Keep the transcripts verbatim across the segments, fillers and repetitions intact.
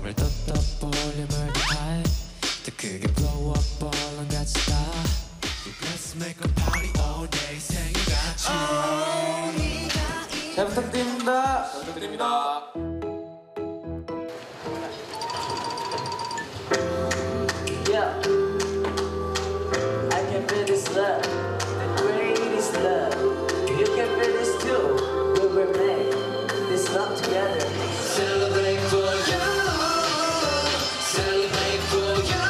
맘을 떴다 볼륨을 더 high 더 크게 blow up all on that star Let's make a party all day 생일같이 잘 부탁드립니다. 잘 부탁드립니다. Yeah, I can feel this love, the greatest love. You can feel this too. We were made this love together. Celebrate for you Celebrate for you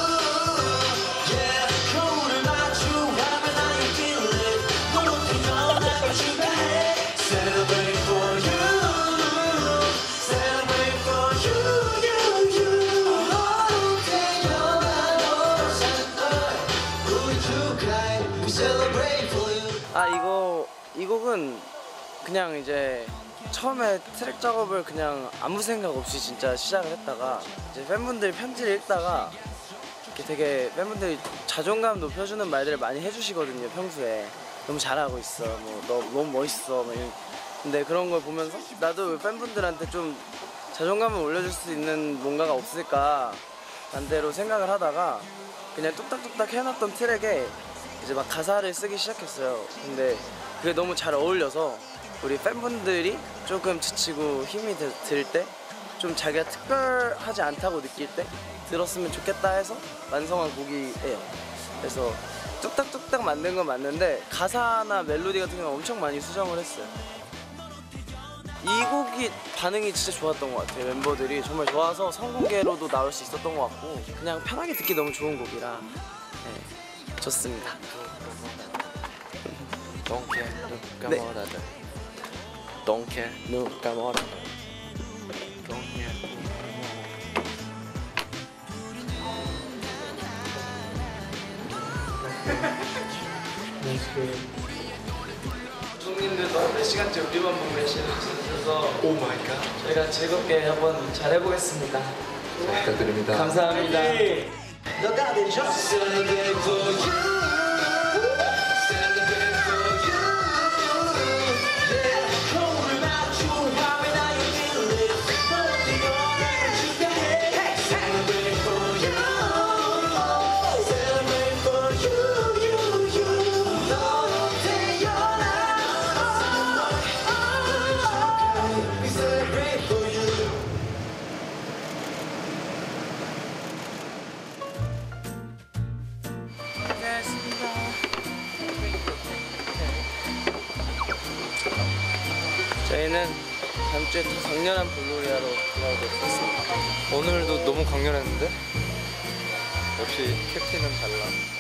Yeah 거울을 마주하면 I feel it 너로 태어나고 축하해 Celebrate for you Celebrate for you you you 너로 태어난 오션을 우리 축하해 We celebrate for you 아 이거 이 곡은 그냥 이제 처음에 트랙 작업을 그냥 아무 생각 없이 진짜 시작을 했다가 이제 팬분들이 편지를 읽다가 이렇게 되게 팬분들이 자존감 높여주는 말들을 많이 해주시거든요. 평소에 너무 잘하고 있어, 뭐 너 너무 멋있어, 뭐 이런. 근데 그런 걸 보면서 나도 팬분들한테 좀 자존감을 올려줄 수 있는 뭔가가 없을까 반대로 생각을 하다가 그냥 뚝딱뚝딱 해놨던 트랙에 이제 막 가사를 쓰기 시작했어요. 근데 그게 너무 잘 어울려서 우리 팬분들이 조금 지치고 힘이 들 때 좀 자기가 특별하지 않다고 느낄 때 들었으면 좋겠다 해서 완성한 곡이에요. 그래서 뚝딱뚝딱 만든 건 맞는데 가사나 멜로디 같은 경우는 엄청 많이 수정을 했어요. 이 곡이 반응이 진짜 좋았던 것 같아요. 멤버들이 정말 좋아서 선공개로도 나올 수 있었던 것 같고 그냥 편하게 듣기 너무 좋은 곡이라 네, 좋습니다. Don't care 누가 네. 뭐라든 Don't care 누가 뭐라든 Don't care 종님들도 몇 시간째 우리만 보고 계셔서 오 마이 갓 저희가 즐겁게 한번 잘 해보겠습니다. 부탁드립니다. 감사합니다. 너가 되죠? Celebrate for you Celebrate for you Yeah 거울을 마주하면 I feel it 너로 태어나고 축하해 Celebrate for you Celebrate for you you you 너로 태어난 We celebrate for you 저희는 다음 주에 더 강렬한 블루리아로 돌아오도록 하겠습니다. 오늘도 너무 강렬했는데 역시 캡틴은 달라.